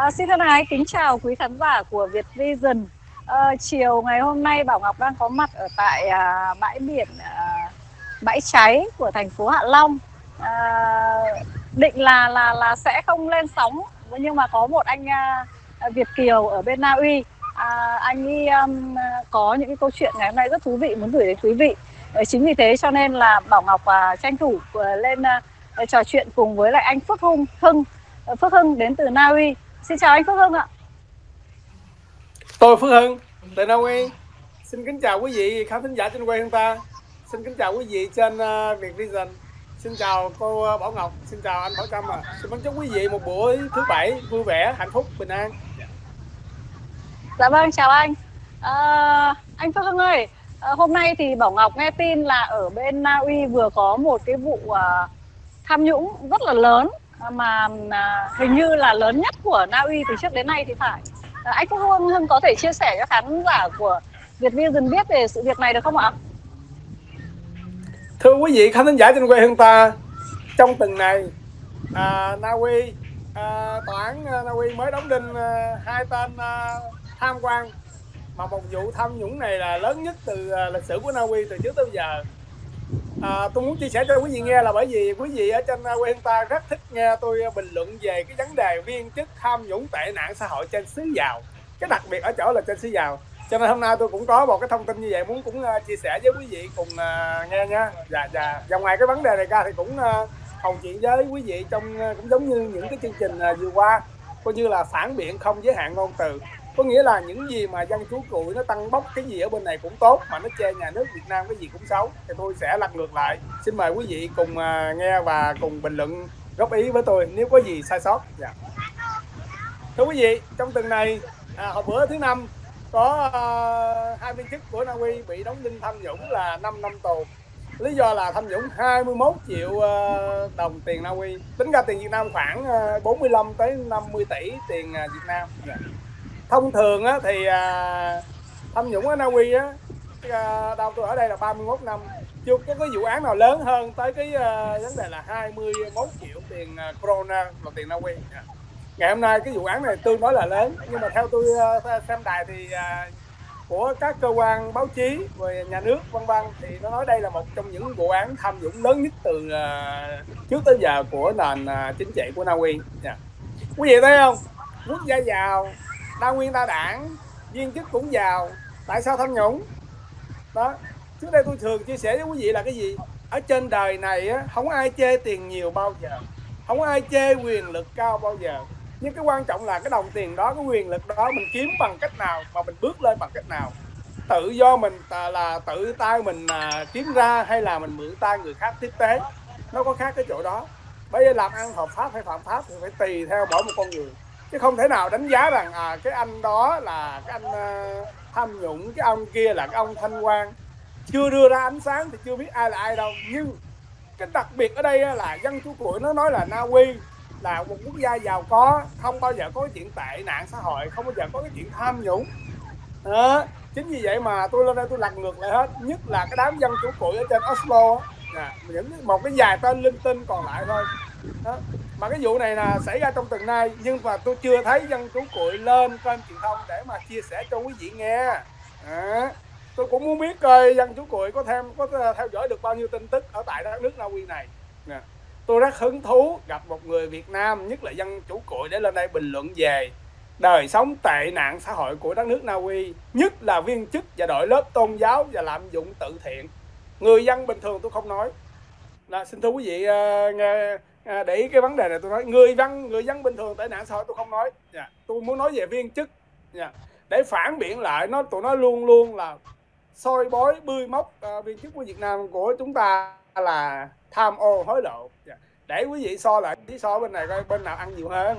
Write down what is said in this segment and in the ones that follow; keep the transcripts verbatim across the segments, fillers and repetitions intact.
À, xin thân ái kính chào quý khán giả của Việt Vision. À, chiều ngày hôm nay Bảo Ngọc đang có mặt ở tại à, bãi biển à, Bãi Cháy của thành phố Hạ Long. À, định là là là sẽ không lên sóng, nhưng mà có một anh à, Việt kiều ở bên Na Uy. À, anh ấy um, có những cái câu chuyện ngày hôm nay rất thú vị muốn gửi đến quý vị. À, chính vì thế cho nên là Bảo Ngọc à, tranh thủ à, lên à, trò chuyện cùng với lại anh Phước Hưng Hưng Phước Hưng đến từ Na Uy. Xin chào anh Phước Hưng ạ. Tôi Phước Hưng từ Na Uy. Xin kính chào quý vị khán thính giả trên quê hương ta. Xin kính chào quý vị trên uh, Việt Vision. Xin chào cô uh, Bảo Ngọc. Xin chào anh Bảo Trâm. À. Xin mong chúc quý vị một buổi thứ bảy vui vẻ, hạnh phúc, bình an. Dạ vâng, chào anh. À, anh Phước Hưng ơi, à, hôm nay thì Bảo Ngọc nghe tin là ở bên Na Uy vừa có một cái vụ à, tham nhũng rất là lớn, mà à, hình như là lớn nhất của Na Uy từ trước đến nay thì phải. À, anh Phước Hưng, Hưng có thể chia sẻ cho khán giả của Việt Vision biết về sự việc này được không ạ? Thưa quý vị khán thính giả trên quê hương ta, trong tuần này à, Na Uy à, tòa án Na Uy mới đóng đinh à, hai tên à, tham quan, mà một vụ tham nhũng này là lớn nhất từ à, lịch sử của Na Uy từ trước tới giờ. À, tôi muốn chia sẻ cho quý vị nghe là bởi vì quý vị ở trên quê hương ta rất thích nghe tôi bình luận về cái vấn đề viên chức tham nhũng tệ nạn xã hội trên xứ giàu. Cái đặc biệt ở chỗ là trên xứ giàu. Cho nên hôm nay tôi cũng có một cái thông tin như vậy muốn cũng uh, chia sẻ với quý vị cùng uh, nghe nha. Dạ dạ. Và ngoài cái vấn đề này ra thì cũng uh, hầu chuyện với quý vị trong uh, cũng giống như những cái chương trình uh, vừa qua, coi như là phản biện không giới hạn ngôn từ. Có nghĩa là những gì mà dân chú cụi nó tăng bốc cái gì ở bên này cũng tốt, mà nó chê nhà nước Việt Nam cái gì cũng xấu, thì tôi sẽ lật ngược lại. Xin mời quý vị cùng uh, nghe và cùng bình luận góp ý với tôi nếu có gì sai sót. Dạ. Thưa quý vị, trong tuần này à, hồi bữa thứ năm có uh, hai viên chức của Na Uy bị đóng đinh tham nhũng là năm năm tù. Lý do là tham nhũng hai mươi mốt triệu uh, đồng tiền Na Uy, tính ra tiền Việt Nam khoảng uh, bốn mươi lăm tới năm mươi tỷ tiền uh, Việt Nam. Yeah. Thông thường á, thì à, tham nhũng ở Na Uy á, à, đâu tôi ở đây là ba mươi mốt năm, chưa có cái vụ án nào lớn hơn tới cái à, vấn đề là hai mươi mốt triệu tiền à, corona là tiền Na Uy. À. Ngày hôm nay cái vụ án này tương đối là lớn, nhưng mà theo tôi à, xem đài thì à, của các cơ quan báo chí về nhà nước vân vân thì nó nói đây là một trong những vụ án tham nhũng lớn nhất từ à, trước tới giờ của nền à, chính trị của Na Uy. Yeah. Quý vị thấy không? Quốc gia giàu, đa nguyên đa đảng, viên chức cũng giàu, tại sao tham nhũng? Đó, trước đây tôi thường chia sẻ với quý vị là cái gì? Ở trên đời này á, không ai chê tiền nhiều bao giờ, không ai chê quyền lực cao bao giờ, nhưng cái quan trọng là cái đồng tiền đó, cái quyền lực đó mình kiếm bằng cách nào, mà mình bước lên bằng cách nào. Tự do mình là tự tay mình kiếm ra hay là mình mượn tay người khác tiếp tế, nó có khác cái chỗ đó. Bây giờ làm ăn hợp pháp hay phạm pháp thì phải tùy theo mỗi một con người, chứ không thể nào đánh giá rằng à, cái anh đó là cái anh uh, tham nhũng, cái ông kia là cái ông thanh quan. Chưa đưa ra ánh sáng thì chưa biết ai là ai đâu. Nhưng cái đặc biệt ở đây là dân chú cụi nó nói là Na Uy là một quốc gia giàu có, không bao giờ có cái chuyện tệ nạn xã hội, không bao giờ có cái chuyện tham nhũng. Đó. Chính vì vậy mà tôi lên đây tôi lật ngược lại hết, nhất là cái đám dân chủ cụi ở trên Oslo, à, một cái vài tên linh tinh còn lại thôi. Đó. Mà cái vụ này là xảy ra trong tuần nay, nhưng mà tôi chưa thấy dân chủ cụi lên kênh truyền thông để mà chia sẻ cho quý vị nghe. À, tôi cũng muốn biết coi dân chủ cụi có thêm có theo dõi được bao nhiêu tin tức ở tại đất nước Na Uy này. Nè, tôi rất hứng thú gặp một người Việt Nam, nhất là dân chủ cụi, để lên đây bình luận về đời sống tệ nạn xã hội của đất nước Na Uy, nhất là viên chức và đội lớp tôn giáo và lạm dụng tự thiện. Người dân bình thường tôi không nói. Là xin thưa quý vị uh, nghe uh, để ý cái vấn đề này tôi nói, người dân người dân bình thường tệ nạn xã hội tôi không nói. Yeah. Tôi muốn nói về viên chức. Yeah. Để phản biện lại nó, tụi nó luôn luôn là soi bói bươi móc uh, viên chức của Việt Nam của chúng ta là tham ô hối lộ. Yeah. Để quý vị so lại, chỉ so bên này coi bên nào ăn nhiều hơn.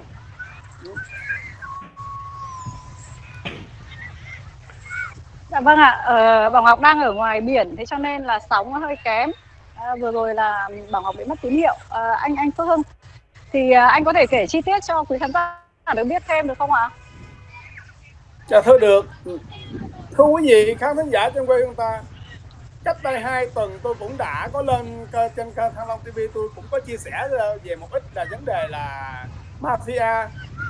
Dạ vâng ạ, ờ, Bảo Ngọc đang ở ngoài biển, thế cho nên là sóng nó hơi kém. À, vừa rồi là Bảo Ngọc bị mất tín hiệu. À, anh anh Phước Hưng, thì à, anh có thể kể chi tiết cho quý khán giả được biết thêm được không ạ? Dạ thưa được. Thưa quý vị khán thính giả trên quê hương ta, cách đây hai tuần tôi cũng đã có lên trên kênh Thăng Long ti vi, tôi cũng có chia sẻ về một ít là vấn đề là mafia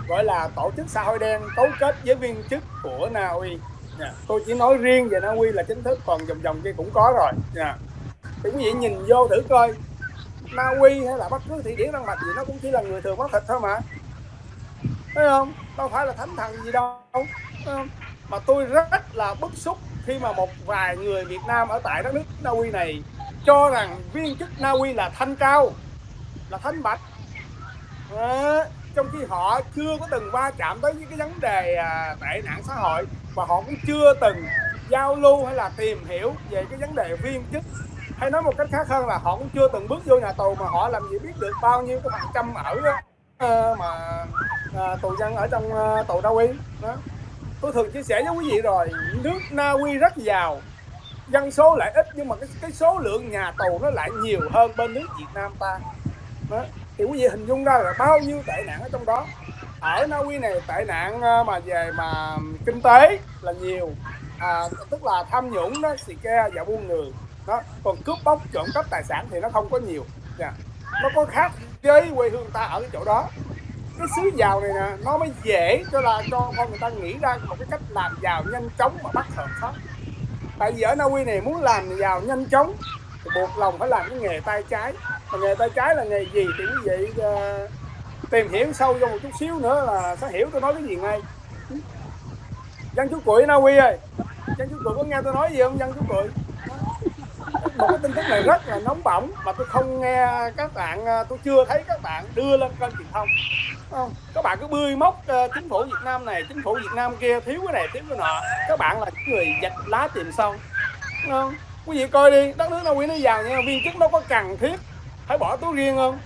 gọi là tổ chức xã hội đen cấu kết với viên chức của Na Uy. Nha. Tôi chỉ nói riêng về Na Uy là chính thức, còn vòng vòng kia cũng có rồi. Nha. Thì quý vị nhìn vô thử coi, Na Uy hay là bất cứ thị điển Đan Mạch gì nó cũng chỉ là người thường máu thịt thôi mà, thấy không? Đâu phải là thánh thần gì đâu. Mà tôi rất là bức xúc khi mà một vài người Việt Nam ở tại đất nước Na Uy này cho rằng viên chức Na Uy là thanh cao, là thanh bạch, à, trong khi họ chưa có từng va chạm tới những cái vấn đề à, tệ nạn xã hội, và họ cũng chưa từng giao lưu hay là tìm hiểu về cái vấn đề viên chức, hay nói một cách khác hơn là họ cũng chưa từng bước vô nhà tù, mà họ làm gì biết được bao nhiêu cái phần trăm ở uh, mà uh, tù nhân ở trong uh, tù Na Uy đó. Tôi thường chia sẻ với quý vị rồi, nước Na Uy rất giàu, dân số lại ít, nhưng mà cái, cái số lượng nhà tù nó lại nhiều hơn bên nước Việt Nam ta đó. Thì quý vị hình dung ra là bao nhiêu tệ nạn ở trong đó. Ở Na Uy này tệ nạn mà về mà kinh tế là nhiều, à, tức là tham nhũng đó, xì ke và buôn người đó. Còn cướp bóc trộm cắp tài sản thì nó không có nhiều. Yeah. Nó có khác với quê hương ta ở cái chỗ đó. Cái xứ giàu này nè, nó mới dễ cho là cho con người ta nghĩ ra một cái cách làm giàu nhanh chóng mà bắt hợp pháp. Tại vì ở Na Uy này muốn làm giàu nhanh chóng thì buộc lòng phải làm cái nghề tay trái. Mà nghề tay trái là nghề gì thì quý vị uh, tìm hiểu sâu vô một chút xíu nữa là sẽ hiểu tôi nói cái gì ngay. Dân chú Cuội Na Uy ơi, dân chú Cuội có nghe tôi nói gì không dân chú Cuội? Một cái tin tức này rất là nóng bỏng mà tôi không nghe các bạn, tôi chưa thấy các bạn đưa lên kênh truyền thông. Không, các bạn cứ bươi móc uh, chính phủ Việt Nam này, chính phủ Việt Nam kia, thiếu cái này thiếu cái nọ. Các bạn là những người vạch lá tìm sâu. Không? Quý vị coi đi, đất nước Na Uy nó giàu nha, viên chức nó có cần thiết phải bỏ túi riêng không?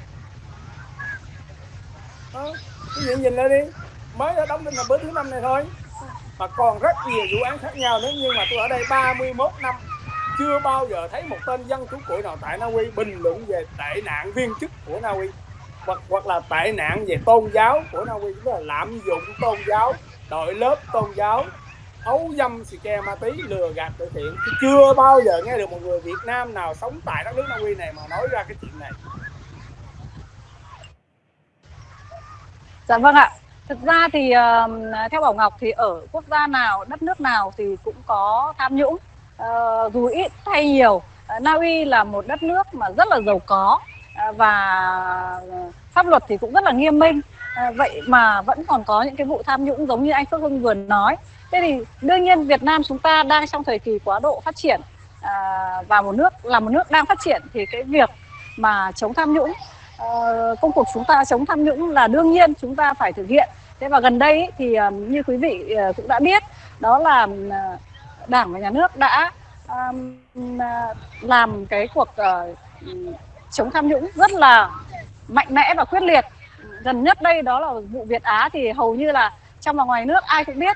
Đó. Quý vị nhìn lại đi, mới ở đóng đinh là bữa thứ năm này thôi, mà còn rất nhiều vụ án khác nhau nữa. Nhưng mà tôi ở đây ba mươi mốt năm chưa bao giờ thấy một tên dân chú Cuội nào tại Na Uy bình luận về tệ nạn viên chức của Na Uy, hoặc hoặc là tệ nạn về tôn giáo của Na Uy, tức là lạm dụng tôn giáo, đội lớp tôn giáo, ấu dâm, xì ke, ma túy, lừa gạt từ thiện. Chứ chưa bao giờ nghe được một người Việt Nam nào sống tại đất nước Na Uy này mà nói ra cái chuyện này. Dạ vâng ạ. Thực ra thì uh, theo Bảo Ngọc thì ở quốc gia nào, đất nước nào thì cũng có tham nhũng, uh, dù ít hay nhiều. Uh, Na Uy là một đất nước mà rất là giàu có, uh, và pháp luật thì cũng rất là nghiêm minh. Uh, vậy mà vẫn còn có những cái vụ tham nhũng giống như anh Phước Hưng vừa nói. Thế thì đương nhiên Việt Nam chúng ta đang trong thời kỳ quá độ phát triển, uh, và một nước là một nước đang phát triển thì cái việc mà chống tham nhũng, Uh, công cuộc chúng ta chống tham nhũng là đương nhiên chúng ta phải thực hiện. Thế và gần đây ý, thì uh, như quý vị uh, cũng đã biết, đó là uh, Đảng và Nhà nước đã uh, uh, làm cái cuộc uh, chống tham nhũng rất là mạnh mẽ và quyết liệt. Gần nhất đây đó là vụ Việt Á thì hầu như là trong và ngoài nước ai cũng biết.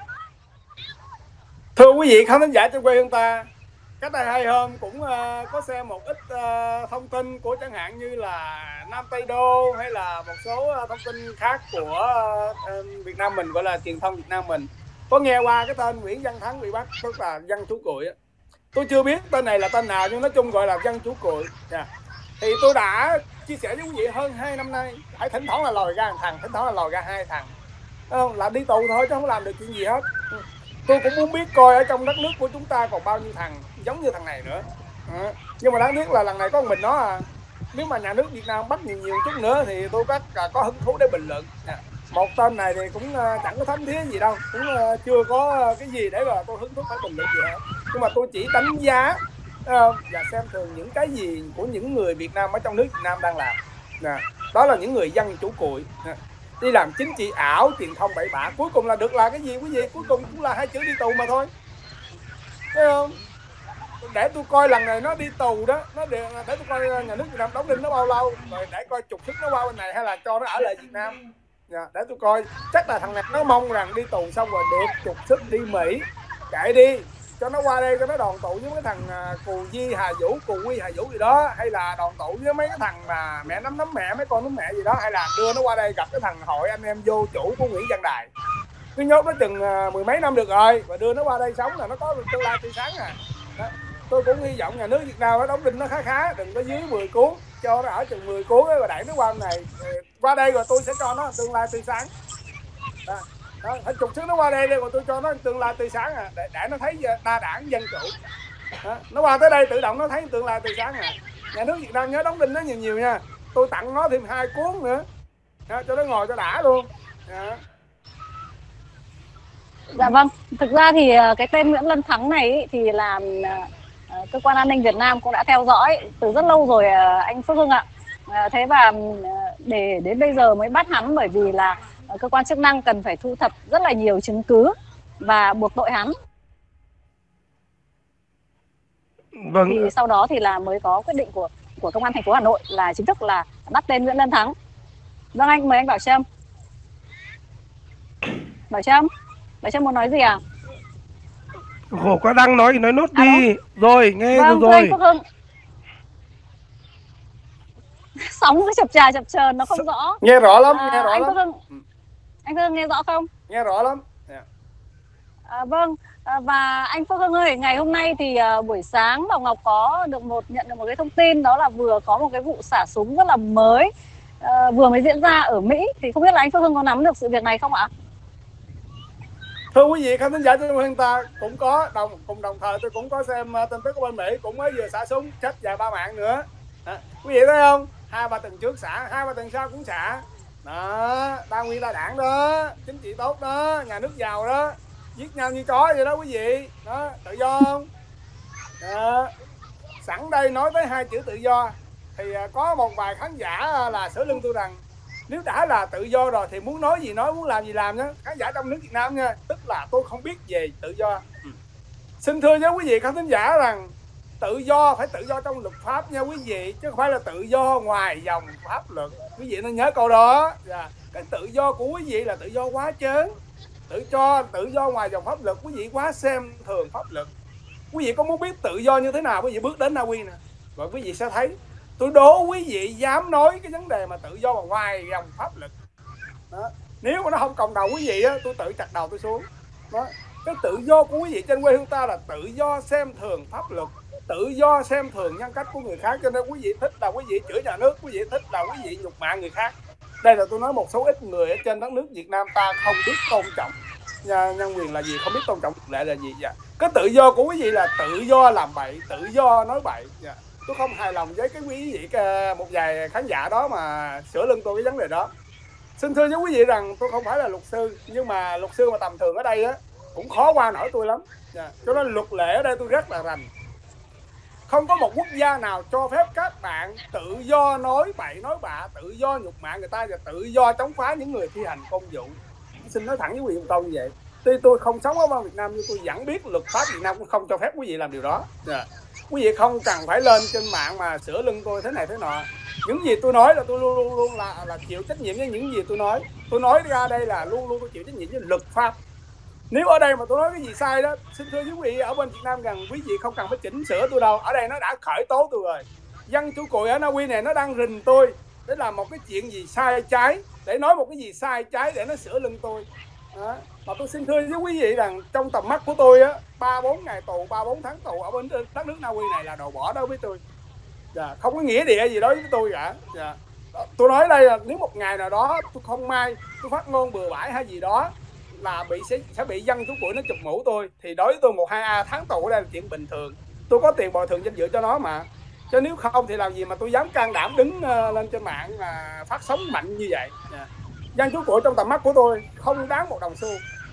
Thưa quý vị khán thính giả trong quê hương ta, cách đây hai hôm cũng uh, có xem một ít uh, thông tin của chẳng hạn như là Nam Tây Đô hay là một số uh, thông tin khác của uh, Việt Nam mình, gọi là truyền thông Việt Nam mình, có nghe qua cái tên Nguyễn Văn Thắng bị bắt, tức là dân chú Cuội. Tôi chưa biết tên này là tên nào nhưng nói chung gọi là dân chú Cuội. Yeah. Thì tôi đã chia sẻ với quý vị hơn hai năm nay, phải thỉnh thoảng là lòi ra một thằng, thỉnh thoảng là lòi ra hai thằng, không, là đi tù thôi chứ không làm được chuyện gì hết. Tôi cũng muốn biết coi ở trong đất nước của chúng ta còn bao nhiêu thằng giống như thằng này nữa. À, nhưng mà đáng tiếc là lần này có một mình nó à. Nếu mà nhà nước Việt Nam bắt nhiều nhiều chút nữa thì tôi có có hứng thú để bình luận. À, một tên này thì cũng chẳng có thấm thía gì đâu, cũng chưa có cái gì để mà tôi hứng thú phải bình luận gì hết. Nhưng mà tôi chỉ đánh giá uh, và xem thường những cái gì của những người Việt Nam ở trong nước Việt Nam đang làm. À, đó là những người dân chủ Cuội. À, đi làm chính trị ảo, truyền thông bậy bạ, cuối cùng là được là cái gì quý vị? Cuối cùng cũng là hai chữ đi tù mà thôi, thấy không? Để tôi coi lần này nó đi tù đó, nó để, để tôi coi nhà nước Việt Nam đóng đinh nó bao lâu, rồi để coi trục xuất nó qua bên này hay là cho nó ở lại Việt Nam. Dạ, để tôi coi, chắc là thằng này nó mong rằng đi tù xong rồi được trục xuất đi Mỹ, chạy đi, cho nó qua đây cho nó đoàn tụ với mấy thằng Cù Di Hà Vũ, Cù Quy Hà Vũ gì đó, hay là đoàn tụ với mấy cái thằng mà mẹ nắm nắm mẹ, mấy con nắm mẹ gì đó, hay là đưa nó qua đây gặp cái thằng hội anh em vô chủ của Nguyễn Văn Đài, cứ nhốt nó chừng mười mấy năm được rồi, và đưa nó qua đây sống là nó có tương lai tươi sáng à. Đó. Tôi cũng hy vọng nhà nước Việt Nam nó đóng đinh nó khá khá, đừng có dưới mười cuốn, cho nó ở chừng mười cuốn và đẩy nó qua bên này, qua đây rồi tôi sẽ cho nó tương lai tươi sáng. Đó, phải trục xuất nó qua đây đi, còn tôi cho nó tương lai tươi sáng à, để, để nó thấy đa đảng dân chủ. Đó, nó qua tới đây tự động nó thấy tương lai tươi sáng à. Nhà nước Việt Nam nhớ đóng đinh nó nhiều nhiều nha, tôi tặng nó thêm hai cuốn nữa. Đó, cho nó ngồi cho đã luôn. Đó. Dạ vâng, thực ra thì cái tên Nguyễn Lân Thắng này ý, thì là uh, cơ quan an ninh Việt Nam cũng đã theo dõi từ rất lâu rồi uh, anh Phước Hưng ạ. Uh, thế và uh, để đến bây giờ mới bắt hắn, bởi vì là uh, cơ quan chức năng cần phải thu thập rất là nhiều chứng cứ và buộc tội hắn. Vâng. Thì sau đó thì là mới có quyết định của của công an thành phố Hà Nội là chính thức là bắt tên Nguyễn Lân Thắng. Vâng, anh mời anh Bảo Trâm. Bảo Trâm, Bảo Trâm muốn nói gì à? Khổ quá, đang nói thì nói nốt đi. Alo? Rồi, nghe vâng, rồi. Anh Phước Hưng. Sóng cứ chập trà chập chờn nó không S rõ. Nghe rõ lắm, à, nghe rõ anh lắm. Phước Hưng, anh Phước Hưng nghe rõ không? Nghe rõ lắm. Yeah. À, vâng, à, và anh Phước Hưng ơi, ngày hôm nay thì uh, buổi sáng Bảo Ngọc có được một nhận được một cái thông tin, đó là vừa có một cái vụ xả súng rất là mới uh, vừa mới diễn ra ở Mỹ. Thì không biết là anh Phước Hưng có nắm được sự việc này không ạ? Thưa quý vị khán thính giả trên kênh ta, cũng có đồng cùng đồng thời tôi cũng có xem tin tức của bên Mỹ, cũng mới vừa xả súng chết vài ba mạng nữa. À, quý vị thấy không? Hai ba tuần trước xả, hai ba tuần sau cũng xả. Đó, đa nguyên đa đảng đó, chính trị tốt đó, nhà nước giàu đó, giết nhau như chó vậy đó quý vị. Đó, tự do không? Đó. Sẵn đây nói tới hai chữ tự do thì có một vài khán giả là sửa lưng tôi rằng nếu đã là tự do rồi thì muốn nói gì nói, muốn làm gì làm nhá. Khán giả trong nước Việt Nam nha, tức là tôi không biết về tự do. Ừ. Xin thưa với quý vị khán thính giả rằng tự do phải tự do trong luật pháp nha quý vị, chứ không phải là tự do ngoài dòng pháp luật. Quý vị nên nhớ câu đó. Yeah. Cái tự do của quý vị là tự do quá trớn, tự do tự do ngoài dòng pháp luật. Quý vị quá xem thường pháp luật. Quý vị có muốn biết tự do như thế nào, quý vị bước đến Na Uy nè, rồi quý vị sẽ thấy. Tôi đố quý vị dám nói cái vấn đề mà tự do mà ngoài dòng pháp luật đó. Nếu mà nó không cộng đầu quý vị á, tôi tự chặt đầu tôi xuống đó. Cái tự do của quý vị trên quê hương ta là tự do xem thường pháp luật, tự do xem thường nhân cách của người khác. Cho nên quý vị thích là quý vị chửi nhà nước, quý vị thích là quý vị nhục mạ người khác. Đây là tôi nói một số ít người ở trên đất nước Việt Nam ta không biết tôn trọng nhân quyền là gì, không biết tôn trọng lệ là gì. Dạ. Cái tự do của quý vị là tự do làm bậy, tự do nói bậy. Dạ. Tôi không hài lòng với cái quý vị một vài khán giả đó mà sửa lưng tôi cái vấn đề đó. Xin thưa với quý vị rằng tôi không phải là luật sư, nhưng mà luật sư mà tầm thường ở đây á cũng khó qua nổi tôi lắm. Yeah. Cho nên luật lệ ở đây tôi rất là rành. Không có một quốc gia nào cho phép các bạn tự do nói bậy nói bạ, tự do nhục mạ người ta và tự do chống phá những người thi hành công vụ. Xin nói thẳng với quý vị một câu như vậy. Tuy tôi không sống ở Việt Nam nhưng tôi vẫn biết luật pháp Việt Nam cũng không cho phép quý vị làm điều đó. Yeah. Quý vị không cần phải lên trên mạng mà sửa lưng tôi thế này thế nọ. Những gì tôi nói là tôi luôn luôn luôn là là chịu trách nhiệm với những gì tôi nói. Tôi nói ra đây là luôn luôn tôi chịu trách nhiệm với luật pháp. Nếu ở đây mà tôi nói cái gì sai đó, xin thưa quý vị ở bên Việt Nam rằng quý vị không cần phải chỉnh sửa tôi đâu. Ở đây nó đã khởi tố tôi rồi. Dân chủ cùi ở Na Uy này nó đang rình tôi để làm một cái chuyện gì sai trái, để nói một cái gì sai trái để nó sửa lưng tôi. Đó. Mà tôi xin thưa với quý vị rằng trong tầm mắt của tôi á, ba bốn ngày tù, ba bốn tháng tù ở bên đất nước Na Uy này là đồ bỏ đối với tôi. Dạ, không có nghĩa địa gì đối với tôi cả. Dạ. Tôi nói đây là nếu một ngày nào đó tôi không may tôi phát ngôn bừa bãi hay gì đó là bị sẽ, sẽ bị dân chú củi nó chụp mũ tôi, thì đối với tôi một hai a tháng tù ở đây là chuyện bình thường. Tôi có tiền bồi thường danh dự cho nó mà. Chứ nếu không thì làm gì mà tôi dám can đảm đứng uh, lên trên mạng mà phát sóng mạnh như vậy. Dạ. Dân chú củi trong tầm mắt của tôi không đáng một đồng xu.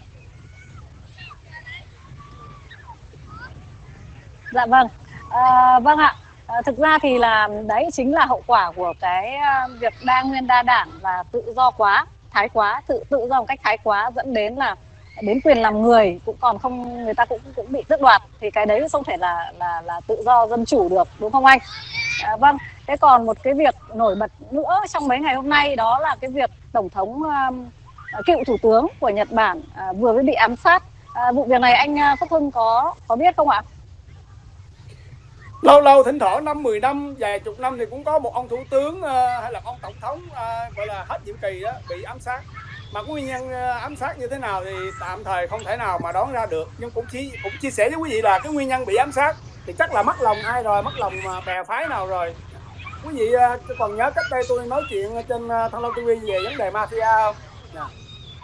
Dạ vâng, à, vâng ạ. À, thực ra thì là đấy chính là hậu quả của cái uh, việc đa nguyên đa đảng và tự do quá, thái quá, tự tự do một cách thái quá dẫn đến là đến quyền làm người cũng còn không, người ta cũng cũng bị tước đoạt. Thì cái đấy không thể là là là tự do dân chủ được, đúng không anh? À, vâng. Thế còn một cái việc nổi bật nữa trong mấy ngày hôm nay đó là cái việc tổng thống uh, cựu thủ tướng của Nhật Bản uh, vừa mới bị ám sát. Uh, vụ việc này anh uh, Phước Hưng có có biết không ạ? Lâu lâu thỉnh thoảng năm mười năm, vài chục năm thì cũng có một ông thủ tướng uh, hay là ông tổng thống uh, gọi là hết nhiệm kỳ đó bị ám sát. Mà nguyên nhân uh, ám sát như thế nào thì tạm thời không thể nào mà đoán ra được, nhưng cũng chỉ cũng chia sẻ với quý vị là cái nguyên nhân bị ám sát thì chắc là mất lòng ai rồi, mất lòng uh, bè phái nào rồi. Quý vị uh, còn nhớ cách đây tôi nói chuyện trên uh, Thăng Long ti vi về vấn đề mafia không? Yeah.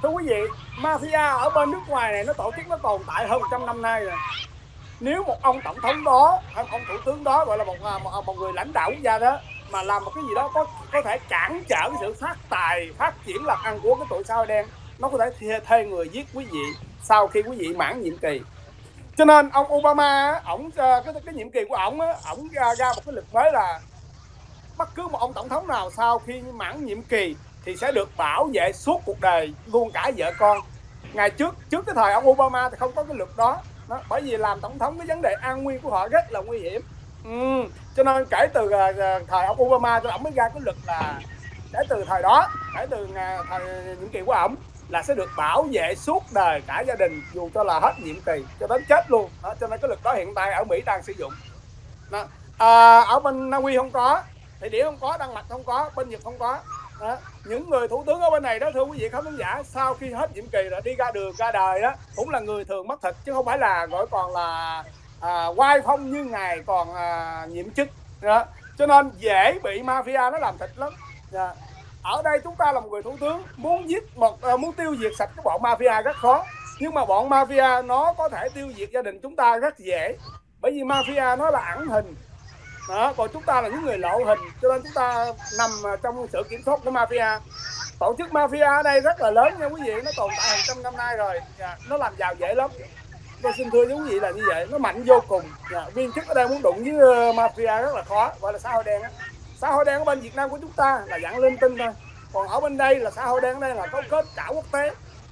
Thưa quý vị, mafia ở bên nước ngoài này nó tổ chức nó tồn tại hơn một trăm năm nay rồi. Nếu một ông tổng thống đó hay ông thủ tướng đó gọi là một một, một người lãnh đạo quốc gia đó mà làm một cái gì đó có có thể cản trở cái sự phát tài phát triển làm ăn của cái tụi sao đen, nó có thể thuê, thuê người giết quý vị sau khi quý vị mãn nhiệm kỳ. Cho nên ông Obama ổng cái, cái nhiệm kỳ của ổng ổng ra, ra một cái luật mới là bất cứ một ông tổng thống nào sau khi mãn nhiệm kỳ thì sẽ được bảo vệ suốt cuộc đời, luôn cả vợ con. Ngày trước trước cái thời ông Obama thì không có cái luật đó, đó bởi vì làm tổng thống cái vấn đề an nguy của họ rất là nguy hiểm. Ừ. Cho nên kể từ uh, thời ông Obama cho ông mới ra cái luật là kể từ thời đó, kể từ uh, thời nhiệm kỳ của ổng là sẽ được bảo vệ suốt đời cả gia đình dù cho là hết nhiệm kỳ cho đến chết luôn đó. Cho nên cái luật đó hiện tại ở Mỹ đang sử dụng đó. À, ở bên Na Uy không có, Thụy Điển không có, Đan Mạch không có, bên Nhật không có đó. Những người thủ tướng ở bên này đó thưa quý vị khán thính giả, sau khi hết nhiệm kỳ rồi đi ra đường ra đời đó cũng là người thường mất thịt chứ không phải là gọi còn là à, oai phong như ngài còn à, nhiệm chức đó. Cho nên dễ bị mafia nó làm thịt lắm đó. Ở đây chúng ta là một người thủ tướng muốn giết một uh, muốn tiêu diệt sạch cái bọn mafia rất khó, nhưng mà bọn mafia nó có thể tiêu diệt gia đình chúng ta rất dễ, bởi vì mafia nó là ẩn hình đó, còn chúng ta là những người lộ hình, cho nên chúng ta nằm trong sự kiểm soát của mafia. Tổ chức mafia ở đây rất là lớn nha quý vị, nó tồn tại hàng trăm năm nay rồi, nó làm giàu dễ lắm. Tôi xin thưa với quý vị là như vậy, nó mạnh vô cùng. Viên chức ở đây muốn đụng với mafia rất là khó, gọi là xã hội đen á. Xã hội đen ở bên Việt Nam của chúng ta là dạng linh tinh thôi, còn ở bên đây là xã hội đen ở đây là có kết cả quốc tế.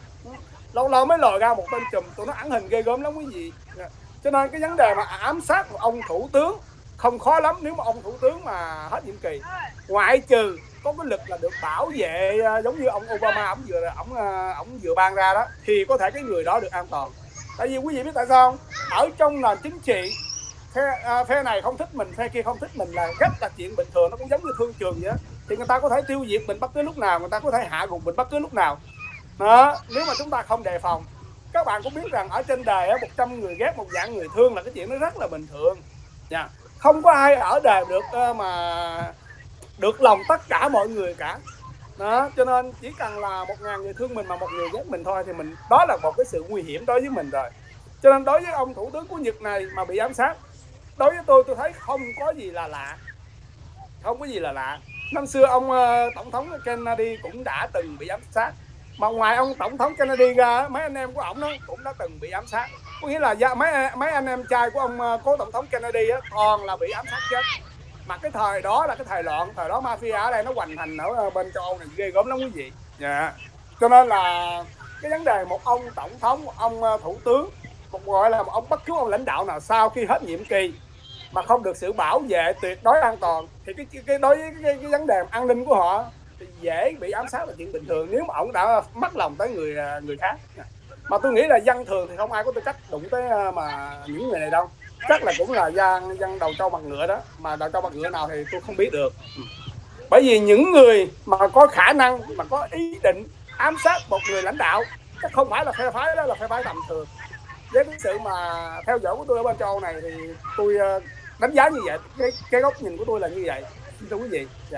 Lâu lâu mới lòi ra một tên trùm, tụi nó ẩn hình ghê gớm lắm quý vị. Cho nên cái vấn đề mà ám sát một ông thủ tướng không khó lắm nếu mà ông thủ tướng mà hết nhiệm kỳ, ngoại trừ có cái luật là được bảo vệ giống như ông Obama ông vừa ông ông vừa ban ra đó thì có thể cái người đó được an toàn. Tại vì quý vị biết tại sao không? Ở trong nền chính trị phe, à, phe này không thích mình, phe kia không thích mình là rất là chuyện bình thường, nó cũng giống như thương trường vậy đó. Thì người ta có thể tiêu diệt mình bất cứ lúc nào, người ta có thể hạ gục mình bất cứ lúc nào đó, nếu mà chúng ta không đề phòng. Các bạn cũng biết rằng ở trên đời một trăm người ghét một vạn người thương là cái chuyện nó rất là bình thường nha. Không có ai ở đời được mà được lòng tất cả mọi người cả đó. Cho nên chỉ cần là một ngàn người thương mình mà một người ghét mình thôi thì mình đó là một cái sự nguy hiểm đối với mình rồi. Cho nên đối với ông thủ tướng của Nhật này mà bị ám sát, đối với tôi tôi thấy không có gì là lạ, không có gì là lạ. Năm xưa ông uh, tổng thống Kennedy cũng đã từng bị ám sát, mà ngoài ông tổng thống Kennedy ra mấy anh em của ổng đó cũng đã từng bị ám sát. Có nghĩa là mấy mấy anh em trai của ông uh, cố tổng thống Kennedy á toàn là bị ám sát chết. Mà cái thời đó là cái thời loạn, thời đó mafia ở đây nó hoành hành ở bên châu Âu này ghê gớm lắm quý vị. Yeah. Cho nên là cái vấn đề một ông tổng thống, một ông thủ tướng, một gọi là một ông bất cứ ông lãnh đạo nào sau khi hết nhiệm kỳ mà không được sự bảo vệ tuyệt đối an toàn thì cái, cái đối với cái, cái vấn đề an ninh của họ thì dễ bị ám sát là chuyện bình thường nếu mà ông đã mất lòng tới người người khác. Mà tôi nghĩ là dân thường thì không ai có tư cách đụng tới mà những người này đâu, chắc là cũng là dân dân đầu trâu bằng ngựa đó, mà đầu trâu bằng ngựa nào thì tôi không biết được. Bởi vì những người mà có khả năng mà có ý định ám sát một người lãnh đạo chắc không phải là phe phái, đó là phe phái tầm thường. Với cái sự mà theo dõi của tôi ở bên châu Âu này thì tôi đánh giá như vậy, cái cái góc nhìn của tôi là như vậy. Xin thưa quý vị. Dạ.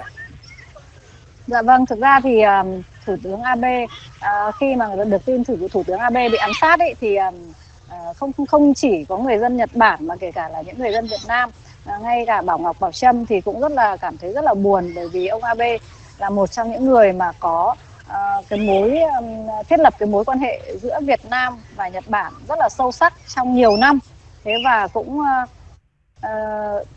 Dạ vâng, thực ra thì um, thủ tướng Abe uh, khi mà được tin thủ thủ tướng Abe bị ám sát ấy thì um, uh, không không chỉ có người dân Nhật Bản mà kể cả là những người dân Việt Nam, uh, ngay cả Bảo Ngọc, Bảo Trâm thì cũng rất là cảm thấy rất là buồn, bởi vì ông Abe là một trong những người mà có uh, cái mối um, thiết lập cái mối quan hệ giữa Việt Nam và Nhật Bản rất là sâu sắc trong nhiều năm. Thế và cũng uh, uh,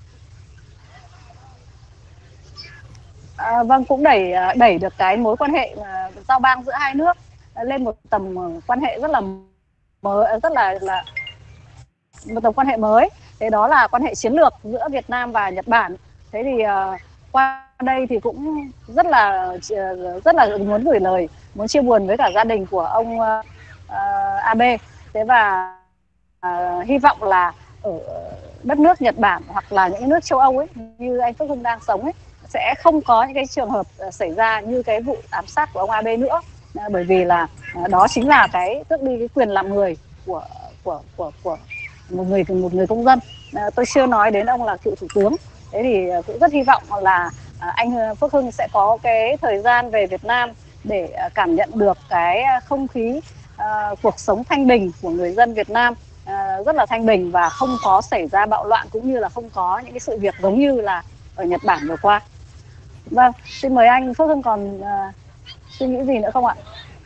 À, vâng, cũng đẩy đẩy được cái mối quan hệ uh, giao bang giữa hai nước uh, lên một tầm uh, quan hệ rất là mới, rất là là một tầm quan hệ mới. Thế đó là quan hệ chiến lược giữa Việt Nam và Nhật Bản. Thế thì uh, qua đây thì cũng rất là uh, rất là muốn gửi lời, muốn chia buồn với cả gia đình của ông uh, uh, Abe. Thế và uh, hy vọng là ở đất nước Nhật Bản hoặc là những nước châu Âu ấy, như anh Phước Hưng đang sống ấy, sẽ không có những cái trường hợp xảy ra như cái vụ ám sát của ông Abe nữa, bởi vì là đó chính là cái tước đi cái quyền làm người của của của của một người một người công dân. Tôi chưa nói đến ông là cựu thủ tướng. Thế thì cũng rất hy vọng là anh Phước Hưng sẽ có cái thời gian về Việt Nam để cảm nhận được cái không khí uh, cuộc sống thanh bình của người dân Việt Nam, uh, rất là thanh bình và không có xảy ra bạo loạn, cũng như là không có những cái sự việc giống như là ở Nhật Bản vừa qua. Vâng, xin mời anh Phước Hưng còn uh, suy nghĩ gì nữa không ạ?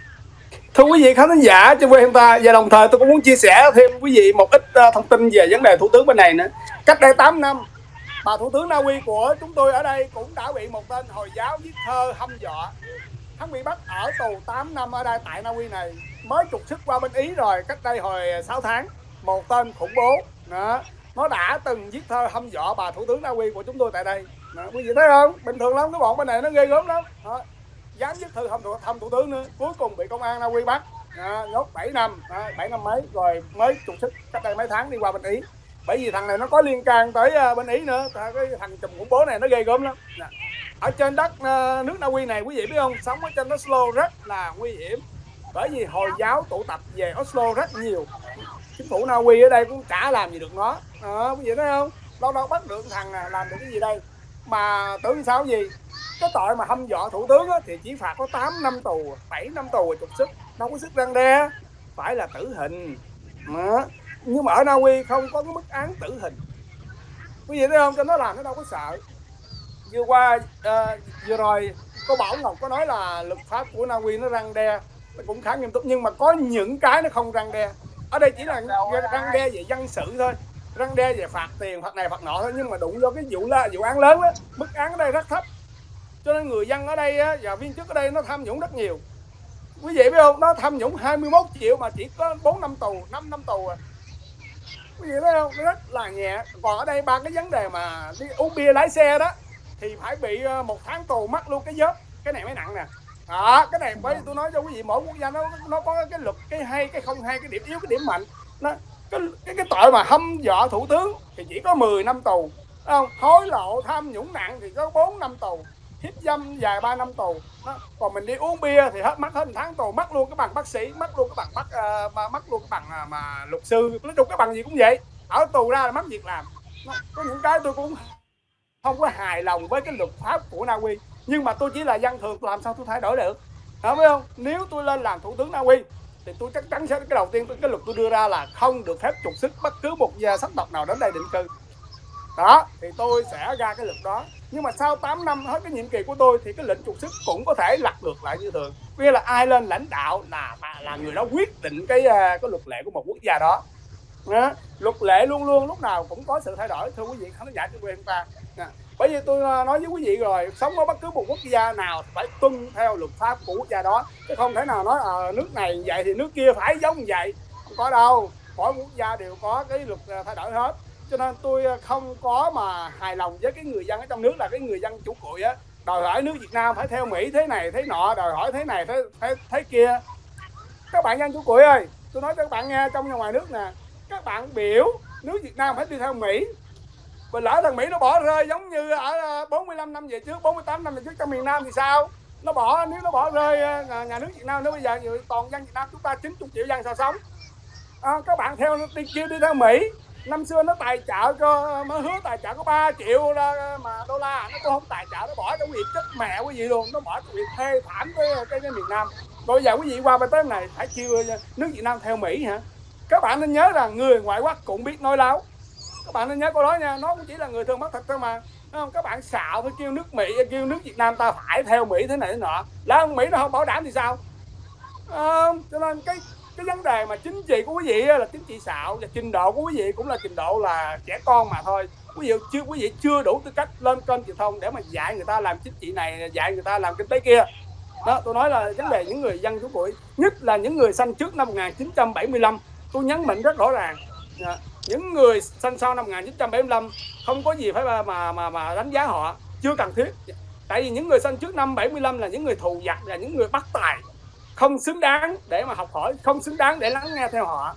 Thưa quý vị khán thính giả trên quê ta, và đồng thời tôi cũng muốn chia sẻ thêm quý vị một ít uh, thông tin về vấn đề thủ tướng bên này nữa. Cách đây tám năm, bà thủ tướng Na Uy của chúng tôi ở đây cũng đã bị một tên Hồi giáo viết thơ hăm dọa. Hắn bị bắt ở tù tám năm ở đây tại Na Uy này, mới trục xuất qua bên Ý rồi cách đây hồi sáu tháng. Một tên khủng bố đó, nó đã từng viết thơ hăm dọa bà thủ tướng Na Uy của chúng tôi tại đây. Đó, quý vị thấy không? Bình thường lắm, cái bọn bên này nó ghê gớm lắm. Đó, dám viết thư hăm thăm thủ tướng nữa, cuối cùng bị công an Na Uy bắt, à, nhốt bảy năm, à, bảy năm mấy rồi mới trục xuất cách đây mấy tháng đi qua bên Ý. Bởi vì thằng này nó có liên can tới uh, bên Ý nữa, cái thằng trùm khủng bố này nó ghê gớm lắm. Nè. Ở trên đất uh, nước Na Uy này quý vị biết không, sống ở trên Oslo rất là nguy hiểm, bởi vì Hồi giáo tụ tập về Oslo rất nhiều. Chính phủ Na Uy ở đây cũng chả làm gì được nó, à, quý vị thấy không, đâu đâu bắt được thằng này làm được cái gì đây mà tưởng sao gì. Cái tội mà hăm dọa thủ tướng á, thì chỉ phạt có tám năm tù, bảy năm tù rồi trục xuất, đâu có sức răn đe, phải là tử hình. Đó. Nhưng mà ở Na Uy không có cái mức án tử hình, quý vị thấy không, cho nó làm nó đâu có sợ. Vừa qua uh, vừa rồi cô Bảo Ngọc có nói là luật pháp của Na Uy nó răn đe, nó cũng khá nghiêm túc, nhưng mà có những cái nó không răn đe. Ở đây chỉ là răn đe về dân sự thôi, răn đe về phạt tiền, phạt này phạt nọ thôi, nhưng mà đụng vô cái vụ là vụ án lớn á, mức án ở đây rất thấp. Cho nên người dân ở đây á, và viên chức ở đây nó tham nhũng rất nhiều. Quý vị biết không, nó tham nhũng hai mươi mốt triệu mà chỉ có bốn năm tù, năm năm tù à. Quý vị thấy không, nó rất là nhẹ. Còn ở đây ba cái vấn đề mà đi uống bia lái xe đó thì phải bị một tháng tù, mắc luôn cái vớt. Cái này mới nặng nè. Đó, cái này bởi vì tôi nói cho quý vị, mỗi quốc gia nó nó có cái luật, cái hay, cái không hay, cái điểm yếu, cái điểm mạnh. Nó cái cái, cái tội mà hăm dọa thủ tướng thì chỉ có mười năm tù. Đúng không? Hối lộ, tham nhũng nặng thì có bốn năm tù. Hiếp dâm dài ba năm tù. Đó. Còn mình đi uống bia thì hết mất hết một tháng tù, mất luôn cái bằng bác sĩ, mất luôn cái bằng bắt uh, mất luôn cái bằng uh, mà luật sư, nói chung cái bằng gì cũng vậy. Ở tù ra là mất việc làm. Đó. Có những cái tôi cũng không có hài lòng với cái luật pháp của Na Uy, nhưng mà tôi chỉ là dân thường, làm sao tôi thay đổi được, hiểu không? Nếu tôi lên làm thủ tướng Na Uy thì tôi chắc chắn sẽ cái đầu tiên cái luật tôi đưa ra là không được phép trục xuất bất cứ một gia sắc tộc nào đến đây định cư. Đó, thì tôi sẽ ra cái luật đó. Nhưng mà sau tám năm hết cái nhiệm kỳ của tôi thì cái lệnh trục xuất cũng có thể lật ngược lại như thường. Nghĩa là ai lên lãnh đạo là là người đó quyết định cái cái luật lệ của một quốc gia đó. Đó. Luật lệ luôn luôn lúc nào cũng có sự thay đổi, thưa quý vị khán giả trên quê chúng ta. Đó. Bởi vì tôi nói với quý vị rồi, sống ở bất cứ một quốc gia nào phải tuân theo luật pháp của quốc gia đó, chứ không thể nào nói à, nước này vậy thì nước kia phải giống vậy, không có đâu. Mỗi quốc gia đều có cái luật thay đổi hết. Cho nên tôi không có mà hài lòng với cái người dân ở trong nước, là cái người dân chủ cụi á, đòi hỏi nước Việt Nam phải theo Mỹ thế này thế nọ, đòi hỏi thế này thế thế, thế kia. Các bạn dân chủ cụi ơi, tôi nói cho các bạn nghe, trong và ngoài nước nè, các bạn biểu nước Việt Nam phải đi theo Mỹ, và lỡ thằng Mỹ nó bỏ rơi giống như ở bốn mươi lăm năm về trước, bốn mươi tám năm về trước trong miền Nam thì sao? Nó bỏ, nếu nó bỏ rơi nhà nước Việt Nam, nếu bây giờ toàn dân Việt Nam chúng ta chín mươi triệu dân sao sống? À, các bạn theo đi kêu đi theo Mỹ. Năm xưa nó tài trợ cho, nó hứa tài trợ có ba triệu mà đô la, nó cũng không tài trợ, nó bỏ cho quý vị chết mẹ quý vị luôn, nó bỏ cho quý vị thê thảm với cái, cái miền Nam. Rồi giờ quý vị qua bên tới này phải kêu nước Việt Nam theo Mỹ hả? Các bạn nên nhớ rằng người ngoại quốc cũng biết nói láo. Các bạn nên nhớ câu đó nha, nó cũng chỉ là người thường mất thật thôi mà. Không? Các bạn xạo phải kêu nước Mỹ, kêu nước Việt Nam ta phải theo Mỹ thế này thế nọ. Là Mỹ nó không bảo đảm thì sao? À, cho nên cái cái vấn đề mà chính trị của quý vị là chính trị xạo, và trình độ của quý vị cũng là trình độ là trẻ con mà thôi. Quý vị chưa quý vị chưa đủ tư cách lên kênh truyền thông để mà dạy người ta làm chính trị này, dạy người ta làm kinh tế kia. Đó, tôi nói là vấn đề những người dân chủ cụi, nhất là những người sanh trước năm một nghìn chín trăm bảy mươi lăm, tôi nhấn mạnh rất rõ ràng. À, những người sanh sau năm một nghìn chín trăm bảy mươi lăm không có gì phải mà mà mà, mà đánh giá họ, chưa cần thiết. Tại vì những người sanh trước năm bảy mươi lăm là những người thù giặc, là những người bất tài, không xứng đáng để mà học hỏi, không xứng đáng để lắng nghe theo họ.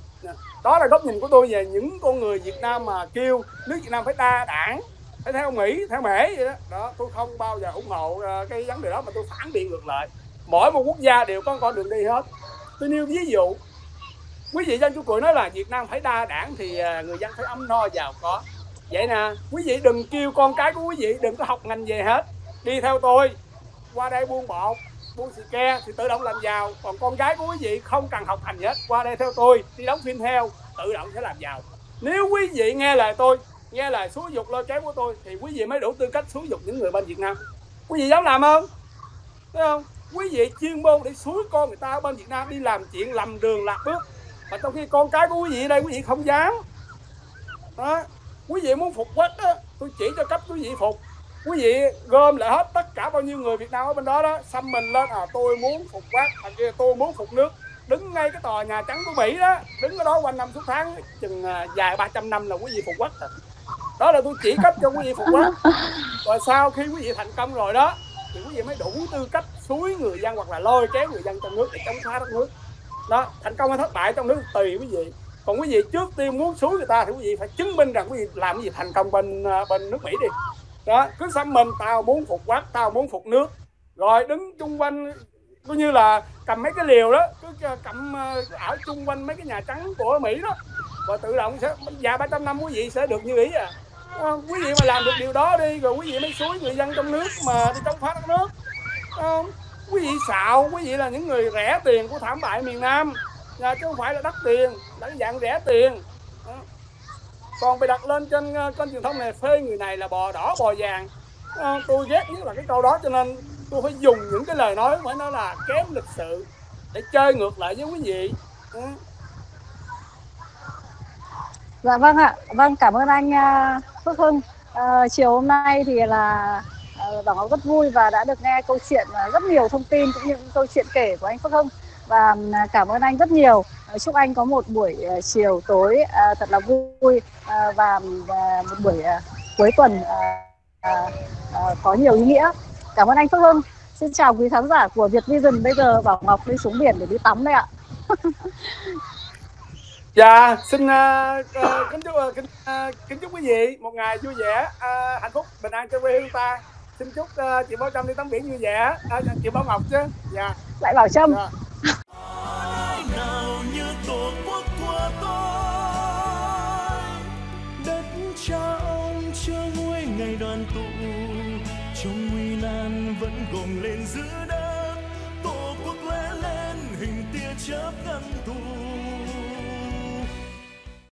Đó là góc nhìn của tôi về những con người Việt Nam mà kêu nước Việt Nam phải đa đảng, phải theo Mỹ, theo Mễ vậy đó. Đó, tôi không bao giờ ủng hộ cái vấn đề đó, mà tôi phản biện ngược lại. Mỗi một quốc gia đều có con đường đi hết. Tôi nêu ví dụ, quý vị dân chủ cụi nói là Việt Nam phải đa đảng thì người dân phải ấm no giàu có. Vậy nè, quý vị đừng kêu con cái của quý vị đừng có học ngành về hết, đi theo tôi qua đây buôn bột, buôn xì ke thì tự động làm giàu. Còn con gái của quý vị không cần học hành gì hết, qua đây theo tôi đi đóng phim theo, tự động sẽ làm giàu. Nếu quý vị nghe lời tôi, nghe lời xúi dục lôi kéo của tôi thì quý vị mới đủ tư cách xúi dục những người bên Việt Nam. Quý vị dám làm không? Thấy không? Quý vị chuyên môn để xúi con người ta ở bên Việt Nam đi làm chuyện lầm đường lạc bước, mà trong khi con cái của quý vị ở đây quý vị không dám. Đó. Quý vị muốn phục quốc đó, tôi chỉ cho cách quý vị phục. Quý vị gom lại hết tất cả bao nhiêu người Việt Nam ở bên đó đó, xăm mình lên, à tôi muốn phục quốc, thằng kia tôi muốn phục nước, đứng ngay cái tòa Nhà Trắng của Mỹ đó, đứng ở đó quanh năm suốt tháng, chừng dài ba trăm năm là quý vị phục quốc rồi. Đó là tôi chỉ cách cho quý vị phục quốc. Rồi sau khi quý vị thành công rồi đó thì quý vị mới đủ tư cách xúi người dân hoặc là lôi kéo người dân trong nước để chống phá đất nước. Đó, thành công hay thất bại trong nước tùy quý vị. Còn quý vị trước tiên muốn xúi người ta thì quý vị phải chứng minh rằng quý vị làm cái gì thành công bên bên nước Mỹ đi. Đó, cứ xăm mình tao muốn phục quốc, tao muốn phục nước, rồi đứng chung quanh coi như là cầm mấy cái liều đó, cứ cầm ở chung quanh mấy cái Nhà Trắng của Mỹ đó, và tự động sẽ vài ba trăm năm quý vị sẽ được như ý à. Quý vị mà làm được điều đó đi, rồi quý vị mới xúi người dân trong nước mà đi chống phá đất nước. Không? Quý vị xạo, quý vị là những người rẻ tiền của thảm bại miền Nam, chứ không phải là đắt tiền, là cái dạng rẻ tiền. Đó. Còn bị đặt lên trên kênh truyền thông này phê người này là bò đỏ bò vàng, tôi ghét nhất là cái câu đó, cho nên tôi phải dùng những cái lời nói phải nói là kém lịch sự để chơi ngược lại với quý vị. Đó. Dạ vâng ạ, vâng, cảm ơn anh Phước Hưng. À, chiều hôm nay thì là Bảo Ngọc rất vui và đã được nghe câu chuyện, rất nhiều thông tin cũng như câu chuyện kể của anh Phước Hưng, và cảm ơn anh rất nhiều. Chúc anh có một buổi chiều tối à, thật là vui à, và, và một buổi à, cuối tuần à, à, à, có nhiều ý nghĩa. Cảm ơn anh Phước Hưng. Xin chào quý khán giả của Việt Vision. Bây giờ Bảo Ngọc đi xuống biển để đi tắm đây ạ. Dạ, xin uh, uh, kính chúc uh, kính, uh, kính chúc quý vị một ngày vui vẻ, uh, hạnh phúc, bình an cho quê hương ta. Xin chúc uh, chị Bảo Trâm đi tắm biển vui vẻ, uh, chị Bảo Ngọc chứ. Dạ. Lại Bảo Trâm. Dạ. Nào như tổ quốc của tôi, đất cha ông chưa nguôi ngày đoàn tụ, trong nguy nan vẫn gồng lên giữa đất, tổ quốc lóe lên hình tia chớp ngân thù.